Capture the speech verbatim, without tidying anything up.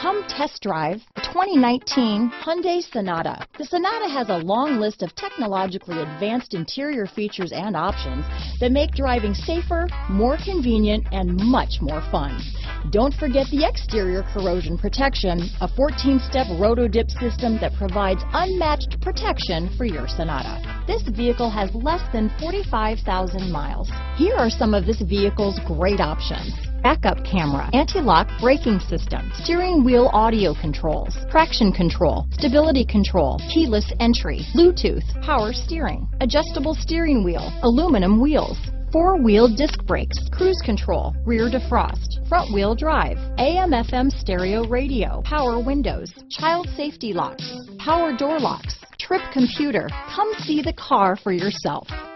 Come test drive the twenty nineteen Hyundai Sonata. The Sonata has a long list of technologically advanced interior features and options that make driving safer, more convenient, and much more fun. Don't forget the exterior corrosion protection, a fourteen step roto-dip system that provides unmatched protection for your Sonata. This vehicle has less than forty-five thousand miles. Here are some of this vehicle's great options: backup camera, anti-lock braking system, steering wheel audio controls, traction control, stability control, keyless entry, Bluetooth, power steering, adjustable steering wheel, aluminum wheels, four-wheel disc brakes, cruise control, rear defrost, front-wheel drive, A M F M stereo radio, power windows, child safety locks, power door locks, trip computer. Come see the car for yourself.